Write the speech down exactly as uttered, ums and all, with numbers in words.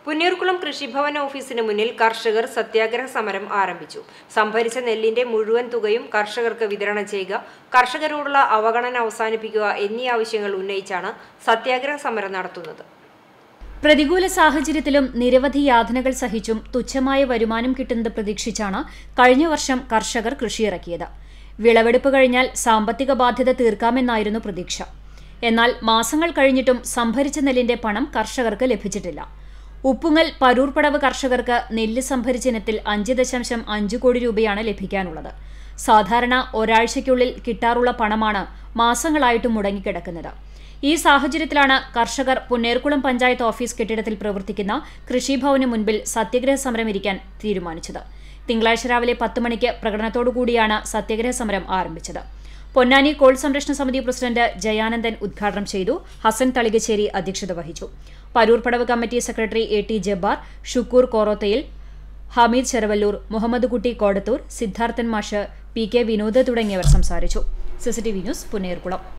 പുന്നയൂർകുളം കൃഷിഭവൻ ഓഫീസിന് മുന്നിൽ കർഷകർ സത്യാഗ്രഹ സമരം ആരംഭിച്ചു. സംഭരിച്ച നെല്ലിന്റെ മുഴുവൻ തുകയും കർഷകർക്ക് വിതരണം ചെയ്യുക, കർഷകരോടുള്ള അവഗണന അവസാനിപ്പിക്കുക എന്നീ ആവശ്യങ്ങൾ ഉന്നയിച്ചാണ് സത്യാഗ്രഹ സമരം നടത്തുന്നത്. പ്രതികൂല സാഹചര്യത്തിലും നിരവധി യാതനകൾ സഹിച്ചും തുച്ഛമായ വരുമാനം കിട്ടുന്നത് പ്രതീക്ഷിച്ചാണ് കഴിഞ്ഞ വർഷം കർഷകർ കൃഷിയിറക്കിയത്. വിളവെടുപ്പ് കഴിഞ്ഞാൽ സാമ്പത്തിക ബാധ്യത തീർക്കാമെന്നായിരുന്നു പ്രതീക്ഷ. എന്നാൽ മാസങ്ങൾ കഴിഞ്ഞിട്ടും സംഭരിച്ച നെല്ലിന്റെ പണം കർഷകർക്ക് ലഭിച്ചിട്ടില്ല. ഉപ്പുങ്ങൽ പരൂർപ്പടവ് കർഷകർക്ക് നെല്ല് സംഭരിച്ച ഇനത്തിൽ അഞ്ച് ദശാംശം അഞ്ച് കോടി രൂപയാണ് ലഭിക്കാനുള്ളത്. സാധാരണ ഒരാഴ്ചയ്ക്കുള്ളിൽ കിട്ടാറുള്ള പണമാണ് മാസങ്ങളായിട്ടും മുടങ്ങിക്കിടക്കുന്നത്. ഈ സാഹചര്യത്തിലാണ് കർഷകർ പുന്നയൂർകുളം പഞ്ചായത്ത് ഓഫീസ് കെട്ടിടത്തിൽ പ്രവർത്തിക്കുന്ന കൃഷിഭവന് മുൻപിൽ സത്യാഗ്രഹ സമരം ഇരിക്കാൻ തീരുമാനിച്ചത്. തിങ്കളാഴ്ച രാവിലെ പത്ത് മണിക്ക് പ്രകടനത്തോടുകൂടിയാണ് സത്യാഗ്രഹ സമരം ആരംഭിച്ചത്. പൊന്നാനി കോൾ സംരക്ഷണ സമിതി പ്രസിഡന്റ് ജയാനന്ദൻ ഉദ്ഘാടനം ചെയ്തു. ഹസൻ തളികശ്ശേരി അധ്യക്ഷത വഹിച്ചു. Paroorpadavu committee secretary A T Jabbar, Shukkoor Korothayil, Hameed Cheravallur, Muhammad Kutty Kodathur, Siddharthan മാഷ്, പി കെ വിനോദ് തുടങ്ങിയവർ സംസാരിച്ചു. CCTV news Punnayurkulam.